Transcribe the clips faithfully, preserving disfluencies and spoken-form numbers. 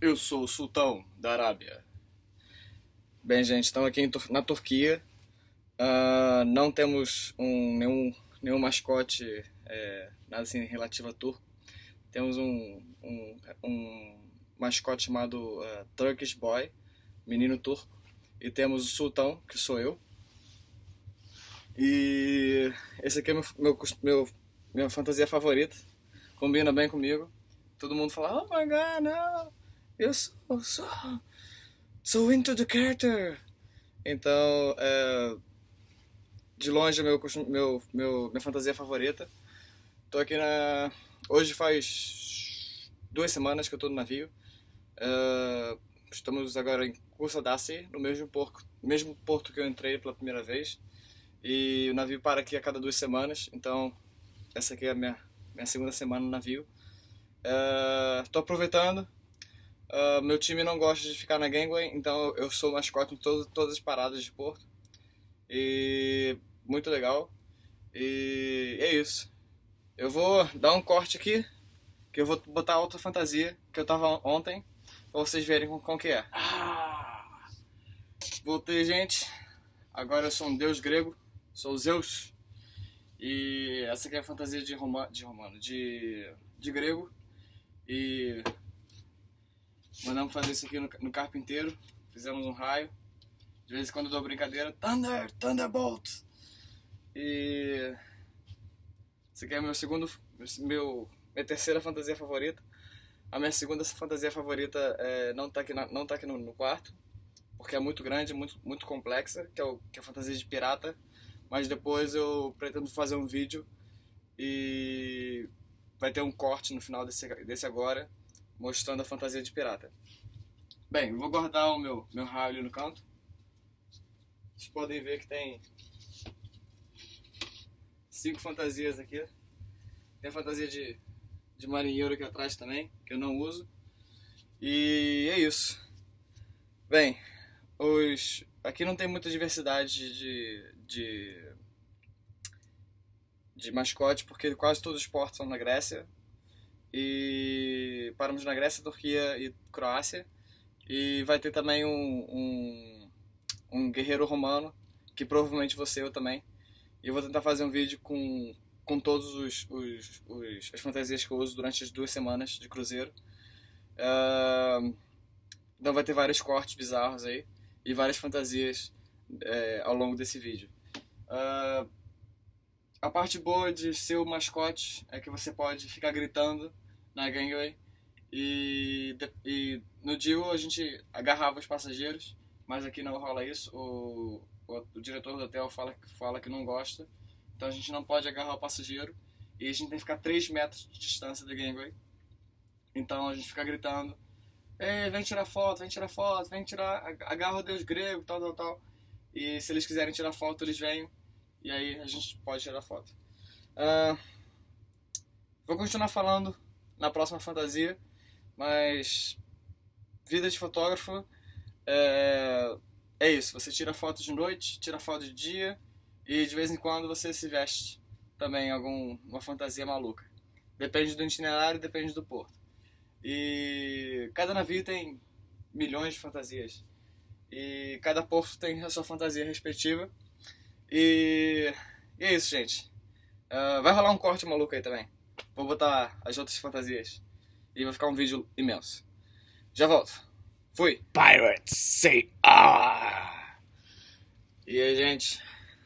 Eu sou o sultão da Arábia. Bem, gente, estamos aqui em Tur- na Turquia. Ah, não temos um, nenhum, nenhum mascote, é, nada assim relativo a turco. Temos um, um, um mascote chamado ah, Turkish Boy, menino turco. E temos o sultão, que sou eu. E esse aqui é meu, meu, cos- meu- minha fantasia favorita. Combina bem comigo. Todo mundo fala, oh my god, não! Eu sou, sou, sou into the character! Então, é, de longe é meu, costum- meu, meu, minha fantasia favorita. Tô aqui na. Hoje faz duas semanas que eu tô no navio. É, estamos agora em Kusadasi, no mesmo porto, mesmo porto que eu entrei pela primeira vez. E o navio para aqui a cada duas semanas, então essa aqui é a minha, minha segunda semana no navio. É, tô aproveitando. É, meu time não gosta de ficar na gangway, então eu sou mascote em todo, todas as paradas de porto. E muito legal. E é isso. Eu vou dar um corte aqui, que eu vou botar outra fantasia que eu tava ontem, pra vocês verem com, com que é. Ah! Voltei, gente. Agora eu sou um deus grego, sou Zeus. E essa aqui é a fantasia de, Roma, de romano, de, de grego. E mandamos fazer isso aqui no, no carpinteiro. Fizemos um raio. De vez em quando eu dou brincadeira. Thunder, Thunderbolt! E esse aqui é meu segundo, meu, minha terceira fantasia favorita. A minha segunda fantasia favorita é, não tá aqui, na, não tá aqui no, no quarto, porque é muito grande, muito, muito complexa, que é, o, que é a fantasia de pirata. Mas depois eu pretendo fazer um vídeo e vai ter um corte no final desse, desse agora, mostrando a fantasia de pirata. Bem, eu vou guardar o meu, meu raio ali no canto. Vocês podem ver que tem cinco fantasias aqui. Tem a fantasia de, de marinheiro aqui atrás também, que eu não uso. E é isso. Bem, os, aqui não tem muita diversidade de, de, de mascote, porque quase todos os portos são na Grécia. E paramos na Grécia, Turquia e Croácia. E vai ter também um, um, um guerreiro romano, que provavelmente você eu também. E eu vou tentar fazer um vídeo com, com todos os, os, os as fantasias que eu uso durante as duas semanas de cruzeiro. Uh, então vai ter vários cortes bizarros aí e várias fantasias é, ao longo desse vídeo. Uh, a parte boa de ser o mascote é que você pode ficar gritando na gangway e, e no deal a gente agarrava os passageiros, mas aqui não rola isso. O, o, o diretor do hotel fala, fala que não gosta, então a gente não pode agarrar o passageiro e a gente tem que ficar três metros de distância da gangway. Então a gente fica gritando: ei, vem tirar foto, vem tirar foto, vem tirar, agarra o deus grego, tal, tal, tal. E se eles quiserem tirar foto, eles vêm, e aí a gente pode tirar foto. Uh, vou continuar falando na próxima fantasia, mas vida de fotógrafo é, é isso. Você tira foto de noite, tira foto de dia, e de vez em quando você se veste também em alguma fantasia maluca. Depende do itinerário, depende do porto. E cada navio tem milhões de fantasias. E cada porto tem a sua fantasia respectiva. E, e é isso, gente. Uh, vai rolar um corte maluco aí também. Vou botar as outras fantasias. E vai ficar um vídeo imenso. Já volto. Fui. Pirates say ah! E aí, gente.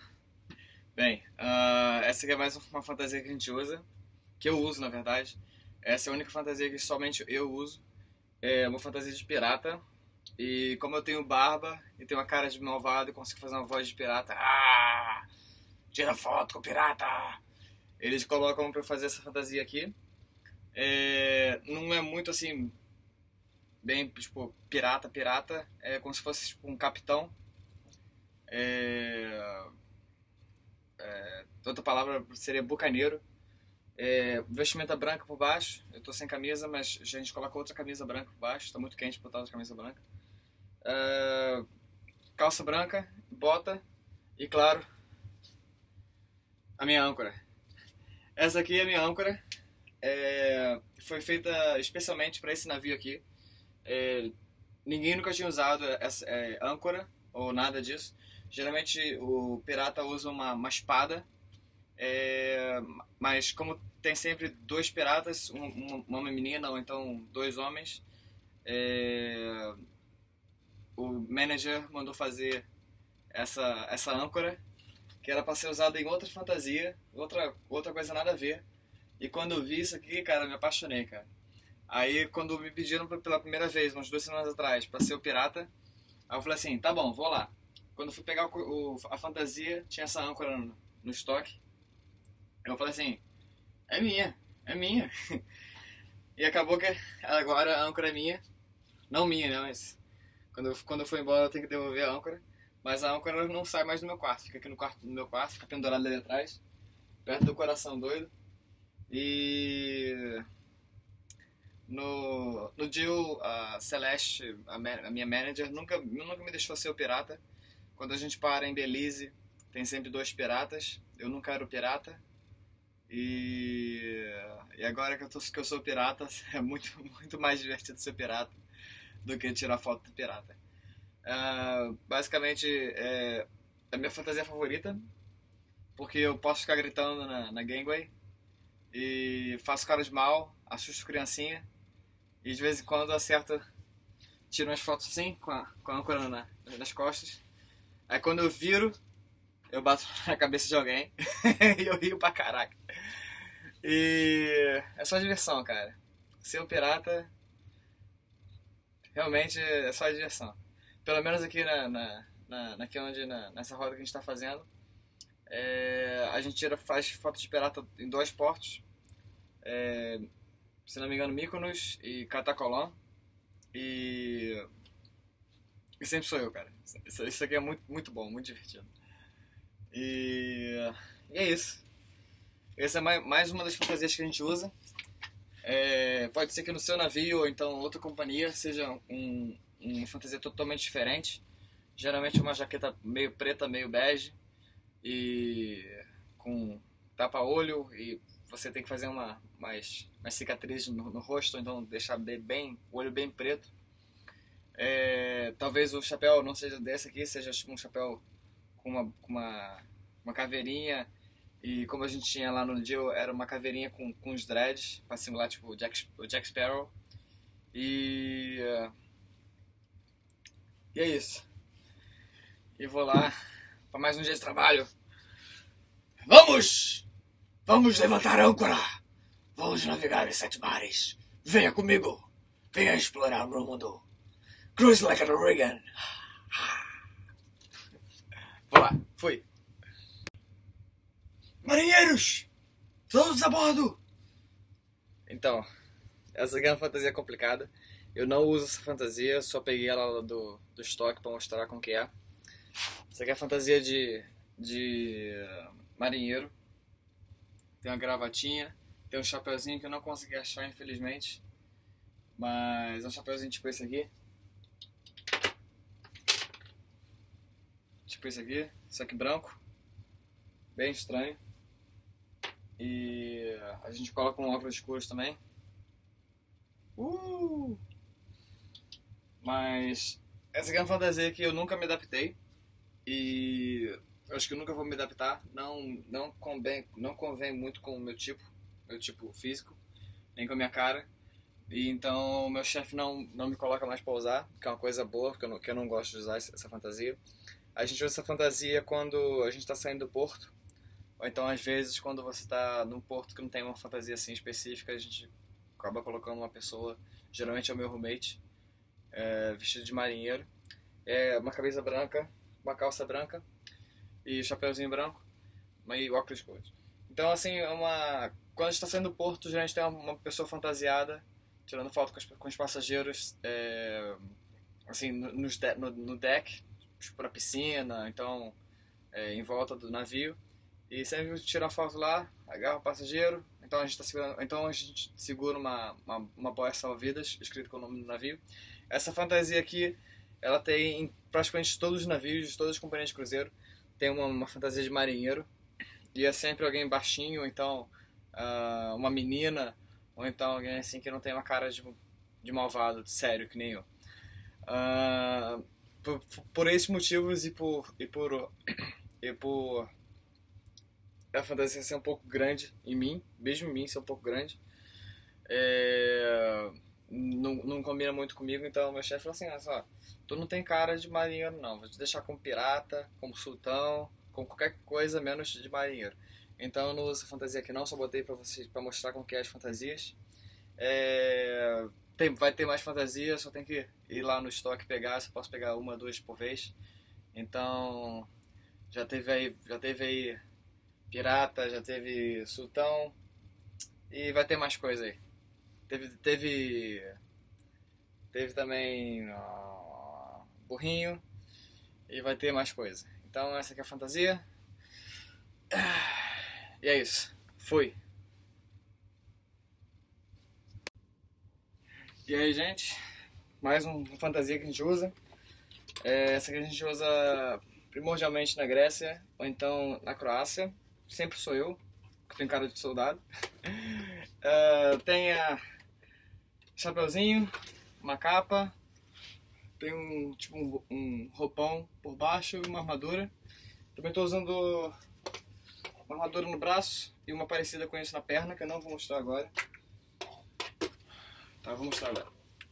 Bem, uh, essa aqui é mais uma fantasia que a gente usa. Que eu uso, na verdade. Essa é a única fantasia que somente eu uso. É uma fantasia de pirata. E como eu tenho barba e tenho uma cara de malvado, eu consigo fazer uma voz de pirata. Ah! Tira foto com o pirata! Eles colocam pra eu fazer essa fantasia aqui. É, não é muito assim, bem tipo pirata, pirata. É como se fosse tipo, um capitão. É, é, outra palavra seria bucaneiro. É, vestimenta branca por baixo. Eu tô sem camisa, mas a gente coloca outra camisa branca por baixo. Tá muito quente botar outra camisa branca. É, calça branca, bota e, claro, a minha âncora. Essa aqui é a minha âncora. É, foi feita especialmente para esse navio aqui. É, ninguém nunca tinha usado essa é, âncora ou nada disso. Geralmente o pirata usa uma, uma espada, é, mas como tem sempre dois piratas, um, um, uma menina ou então dois homens, é, o manager mandou fazer essa, essa âncora, que era para ser usada em outra fantasia, outra, outra coisa nada a ver. E quando eu vi isso aqui, cara, eu me apaixonei, cara. Aí quando me pediram pela primeira vez, umas duas semanas atrás, para ser o pirata, aí eu falei assim, tá bom, vou lá. Quando eu fui pegar o, o, a fantasia, tinha essa âncora no, no estoque. Eu falei assim, é minha, é minha. E acabou que agora a âncora é minha. Não minha, né, mas quando eu, quando eu for embora eu tenho que devolver a âncora. Mas a âncora não sai mais do meu quarto, fica aqui no, quarto, no meu quarto, fica pendurada ali atrás, perto do coração doido. E no, no deal, a Celeste, a, a minha manager, nunca, nunca me deixou ser o pirata. Quando a gente para em Belize, tem sempre dois piratas. Eu nunca era o pirata. E, e agora que eu, tô, que eu sou pirata, é muito, muito mais divertido ser pirata do que tirar foto do pirata. Uh, basicamente, é a minha fantasia favorita, porque eu posso ficar gritando na, na gangway e faço cara de mal, assusto criancinha e de vez em quando acerto, tiro umas fotos assim, com a, com a âncora na, nas costas. Aí quando eu viro, eu bato na cabeça de alguém e eu rio pra caraca. E é só diversão, cara. Ser um pirata realmente é só diversão. Pelo menos aqui na, na, na, aqui onde, na, nessa roda que a gente tá fazendo, é, a gente tira, faz foto de pirata em dois portos. É, se não me engano, Mykonos e Catacolã. E, e sempre sou eu, cara. Isso, isso aqui é muito, muito bom, muito divertido. E, e é isso. Essa é mais, mais uma das fantasias que a gente usa. É, pode ser que no seu navio ou então outra companhia seja um, uma fantasia totalmente diferente. Geralmente uma jaqueta meio preta, meio bege e com tapa-olho, e você tem que fazer uma mais, mais cicatriz no, no rosto, então deixar bem, bem o olho bem preto. É, talvez o chapéu não seja desse aqui, seja um chapéu com uma, com uma, uma caveirinha, e como a gente tinha lá no deal, era uma caveirinha com, com os dreads, para simular tipo o Jack, o Jack Sparrow. E, e é isso. E vou lá para mais um dia de trabalho. Vamos! Vamos levantar a âncora! Vamos navegar em sete mares! Venha comigo! Venha explorar o meu mundo! Cruise like an Reagan! Vou lá, fui! Marinheiros! Todos a bordo! Então, essa aqui é uma fantasia complicada. Eu não uso essa fantasia, só peguei ela do, do estoque para mostrar como que é. Essa aqui é a fantasia de, de marinheiro. Tem uma gravatinha, tem um chapeuzinho que eu não consegui achar, infelizmente. Mas é um chapeuzinho tipo esse aqui. Tipo esse aqui, só que branco. Bem estranho. E a gente coloca um óculos escuros também. Uh! Mas essa aqui é uma fantasia que eu nunca me adaptei. E eu acho que eu nunca vou me adaptar. Não, não, convém, não convém muito com o meu tipo, meu tipo físico, nem com a minha cara. E então o meu chefe não, não me coloca mais pra usar, que é uma coisa boa, porque eu não, que eu não gosto de usar essa fantasia. A gente usa essa fantasia quando a gente está saindo do porto. Ou então, às vezes, quando você está num porto que não tem uma fantasia assim específica, a gente acaba colocando uma pessoa, geralmente é o meu roommate, é, vestido de marinheiro. É uma camisa branca, uma calça branca e chapeuzinho branco e óculos escuros. Então, assim, é uma... quando a gente está saindo do porto, geralmente tem uma pessoa fantasiada, tirando foto com os, com os passageiros, é, assim, no, no, no deck, tipo, na piscina, então, é, em volta do navio. E sempre tira foto lá, agarra o passageiro, então a gente, tá segurando, então a gente segura uma, uma, uma boia salva-vidas, escrito com o nome do navio. Essa fantasia aqui, ela tem em praticamente todos os navios, todas as companhias de cruzeiro, tem uma, uma fantasia de marinheiro, e é sempre alguém baixinho, ou então uh, uma menina, ou então alguém assim que não tem uma cara de de malvado, de sério, que nem eu. Uh, por, por esses motivos e por, e por, e por a fantasia ser um pouco grande em mim, mesmo em mim ser um pouco grande, é, não, não combina muito comigo, então meu chefe falou assim, olha só, tu não tem cara de marinheiro não, vou te deixar como pirata, como sultão, com qualquer coisa menos de marinheiro. Então eu não uso fantasia aqui não, só botei pra vocês, pra mostrar como que é as fantasias. É, tem, vai ter mais fantasia, só tem que ir lá no estoque pegar, só posso pegar uma, duas por vez. Então já teve aí, já teve aí pirata, já teve sultão e vai ter mais coisa aí. Teve, teve, teve também ó, burrinho e vai ter mais coisa. Então essa aqui é a fantasia. E é isso. Fui. E aí, gente? Mais uma fantasia que a gente usa. É, essa aqui a gente usa primordialmente na Grécia ou então na Croácia. Sempre sou eu, que tenho cara de soldado. uh, tem a chapeuzinho, uma capa, tem um tipo um, um roupão por baixo e uma armadura. Também estou usando uma armadura no braço e uma parecida com isso na perna, que eu não vou mostrar agora. Tá, vou mostrar agora.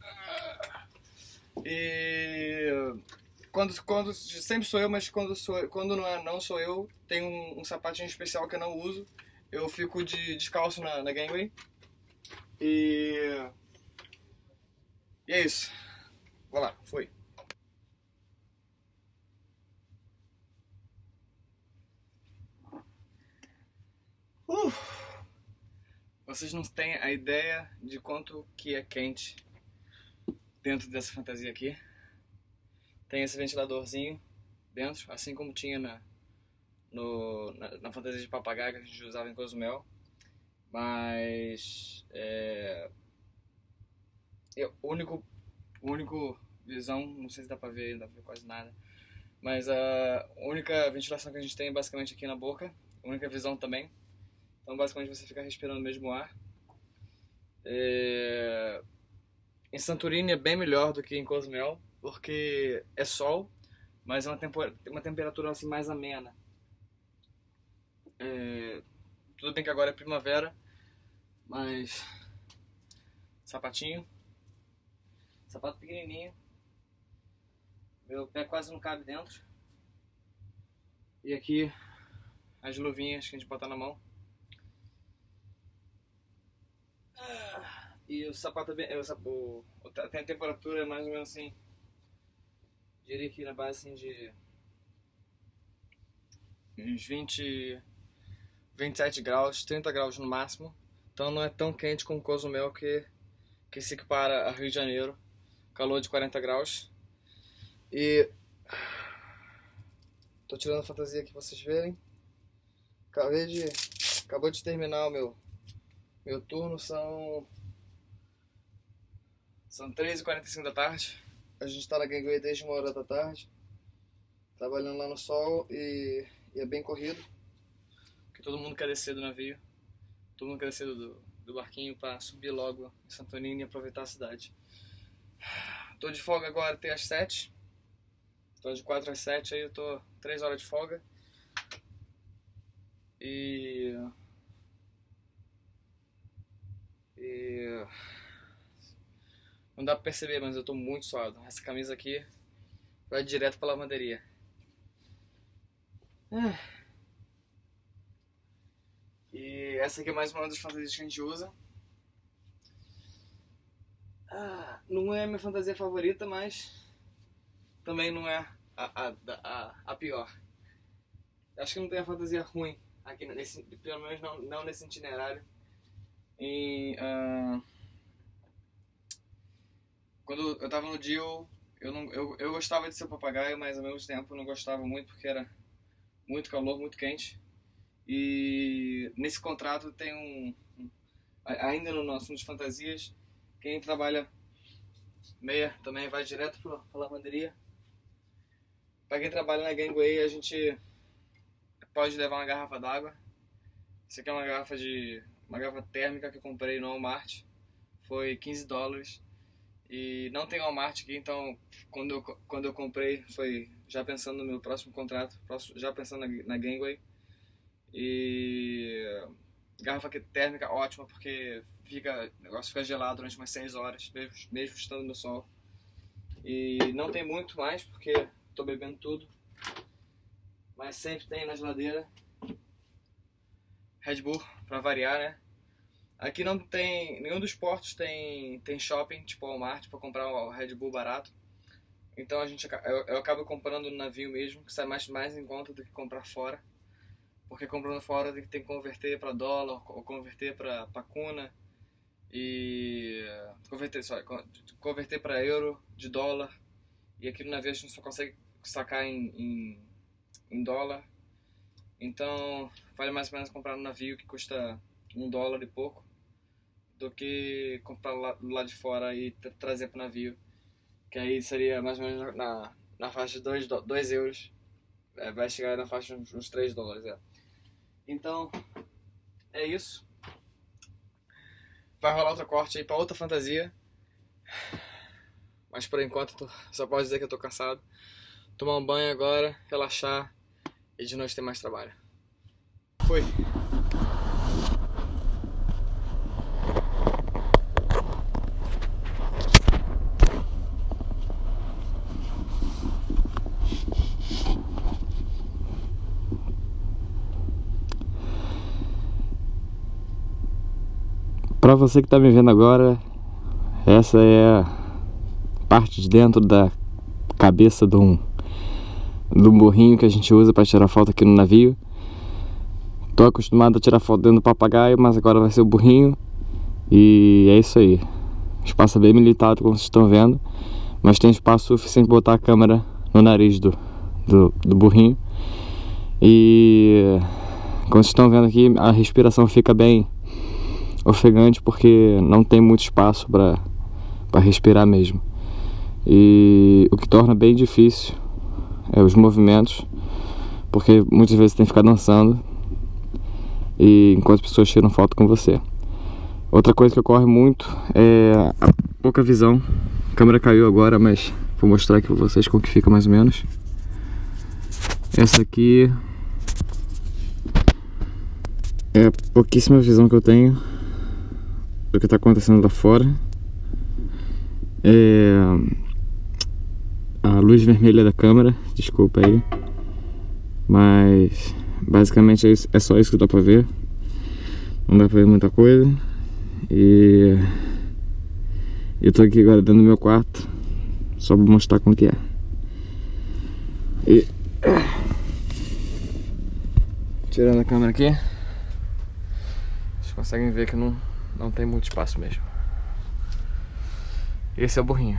E quando, quando sempre sou eu, mas quando, sou, quando não, é, não sou eu, tem um, um sapatinho especial que eu não uso. Eu fico de descalço na, na gangway. E E é isso. Vou lá, foi. Uh! Vocês não têm a ideia de quanto que é quente dentro dessa fantasia aqui. Tem esse ventiladorzinho dentro, assim como tinha na, no, na, na fantasia de papagaio que a gente usava em Cozumel. Mas é, é o único, o único visão, não sei se dá pra ver, não dá pra ver quase nada. Mas a única ventilação que a gente tem é basicamente aqui na boca, a única visão também. Então basicamente você fica respirando o mesmo ar. É... Em Santorini é bem melhor do que em Cozumel, porque é sol, mas é uma, tempo... uma temperatura assim mais amena. É... Tudo bem que agora é primavera, mas sapatinho, sapato pequenininho, meu pé quase não cabe dentro. E aqui as luvinhas que a gente bota na mão. E o sapato é bem, o, o, tem a temperatura mais ou menos assim, diria que na base assim de uns vinte, vinte e sete graus, trinta graus no máximo. Então não é tão quente como Cozumel, que, que se equipara a Rio de Janeiro, calor de quarenta graus. E tô tirando a fantasia aqui pra vocês verem. Acabei de, acabou de terminar o meu, meu turno, são São três e quarenta e cinco da tarde. A gente tá na gangway desde uma hora da tarde, trabalhando lá no sol, e, e é bem corrido, porque todo mundo quer descer do navio, todo mundo quer descer do, do barquinho para subir logo em Santorini e aproveitar a cidade. Tô de folga agora até às sete, tô de quatro às sete, aí eu tô três horas de folga. E... E... Não dá pra perceber, mas eu tô muito suado. Essa camisa aqui vai direto pra lavanderia. Ah. E essa aqui é mais uma das fantasias que a gente usa. Ah, não é a minha fantasia favorita, mas também não é a, a, a, a pior. Acho que não tem a fantasia ruim aqui, nesse, pelo menos não, não nesse itinerário. E... Uh... Quando eu tava no deal, eu, não, eu, eu gostava de ser papagaio, mas ao mesmo tempo eu não gostava muito porque era muito calor, muito quente. E nesse contrato tem um... um ainda no nosso de fantasias, quem trabalha meia também vai direto pra, pra lavanderia. Pra quem trabalha na gangway, a gente pode levar uma garrafa d'água. Isso aqui é uma garrafa de uma garrafa térmica que eu comprei no Walmart. Foi quinze dólares. E não tem Walmart aqui, então quando eu, quando eu comprei foi já pensando no meu próximo contrato, próximo, já pensando na, na Gangway. E garrafa térmica ótima, porque fica, o negócio fica gelado durante umas seis horas, mesmo, mesmo estando no sol. E não tem muito mais, porque tô bebendo tudo. Mas sempre tem na geladeira Red Bull, pra variar, né? Aqui não tem, nenhum dos portos tem, tem shopping, tipo Walmart, pra comprar o Red Bull barato. Então a gente, eu, eu acabo comprando no navio mesmo, que sai mais, mais em conta do que comprar fora. Porque comprando fora tem que, tem que converter para dólar, ou converter para kuna, e converter, sorry, converter para euro de dólar. E aqui no navio a gente só consegue sacar em, em, em dólar. Então vale mais ou menos comprar no navio, que custa um dólar e pouco, do que comprar lá, do lado de fora e trazer para o navio, que aí seria mais ou menos na, na faixa de dois euros. É, vai chegar na faixa de uns três dólares. É. Então, é isso. Vai rolar outro corte aí pra outra fantasia. Mas por enquanto tô, só posso dizer que eu tô cansado. Tomar um banho agora, relaxar e de noite ter mais trabalho. Fui! Para você que está me vendo agora, essa é a parte de dentro da cabeça de um, de um burrinho que a gente usa para tirar foto aqui no navio. Tô acostumado a tirar foto dentro do papagaio, mas agora vai ser o burrinho. E é isso aí. O espaço é bem limitado, como vocês estão vendo, mas tem espaço suficiente para botar a câmera no nariz do, do, do burrinho. E como vocês estão vendo aqui, a respiração fica bem ofegante, porque não tem muito espaço para para respirar mesmo. E o que torna bem difícil é os movimentos, porque muitas vezes tem que ficar dançando e enquanto as pessoas tiram foto com você. Outra coisa que ocorre muito é a pouca visão. A câmera caiu agora, mas vou mostrar aqui para vocês como que fica mais ou menos. Essa aqui é a pouquíssima visão que eu tenho do que está acontecendo lá fora. É a luz vermelha da câmera, desculpa aí, mas basicamente é, isso, é só isso que dá pra ver. Não dá pra ver muita coisa. E eu tô aqui agora dentro do meu quarto, só pra mostrar como que é. E tirando a câmera aqui, vocês conseguem ver que não Não tem muito espaço mesmo. Esse é o burrinho.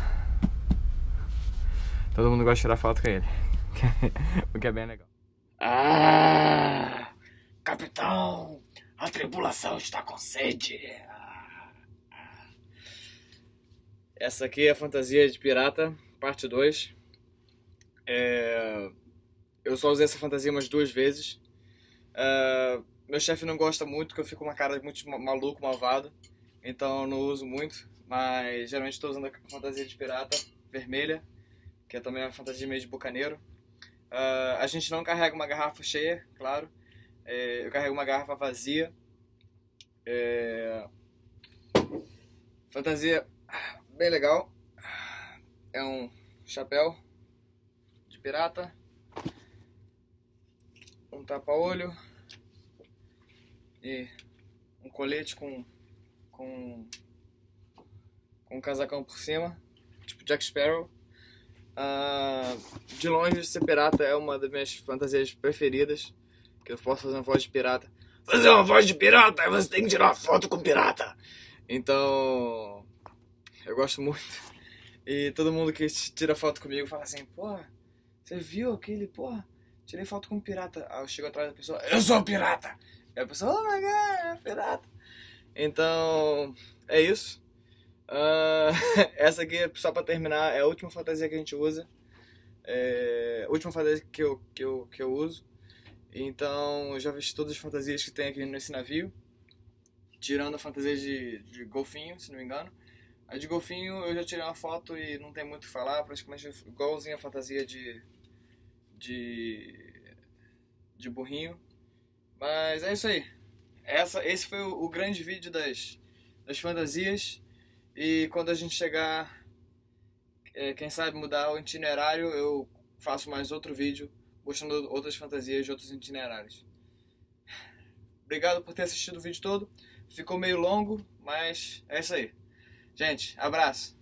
Todo mundo gosta de tirar foto com ele. O que é bem legal. Ah, capitão, a tripulação está com sede. Essa aqui é a fantasia de pirata, parte dois. É... Eu só usei essa fantasia umas duas vezes. Uh... Meu chefe não gosta muito, que eu fico com uma cara muito maluco, malvado. Então eu não uso muito. Mas geralmente estou usando a fantasia de pirata vermelha, que é também uma fantasia meio de bucaneiro. Uh, a gente não carrega uma garrafa cheia, claro. É, eu carrego uma garrafa vazia. É... Fantasia bem legal. É um chapéu de pirata, um tapa-olho e um colete com, com, com um casacão por cima, tipo Jack Sparrow. Uh, de longe, ser pirata é uma das minhas fantasias preferidas, que eu posso fazer uma voz de pirata. Fazer uma voz de pirata, você tem que tirar foto com pirata. Então, eu gosto muito. E todo mundo que tira foto comigo fala assim: porra, você viu aquele, porra, tirei foto com um pirata. Aí eu chego atrás da pessoa: eu sou pirata. E a pessoa: oh my god, é pirata. Então, é isso. Uh, essa aqui, só pra terminar, é a última fantasia que a gente usa. É a última fantasia que eu, que eu, que eu uso. Então, eu já vesti todas as fantasias que tem aqui nesse navio, tirando a fantasia de, de golfinho, se não me engano. A de golfinho eu já tirei uma foto e não tem muito o que falar, praticamente igualzinha a fantasia de, de, de burrinho. Mas é isso aí. Essa, esse foi o, o grande vídeo das, das fantasias. E quando a gente chegar, é, quem sabe mudar o itinerário, eu faço mais outro vídeo mostrando outras fantasias de outros itinerários. Obrigado por ter assistido o vídeo todo. Ficou meio longo, mas é isso aí. Gente, abraço.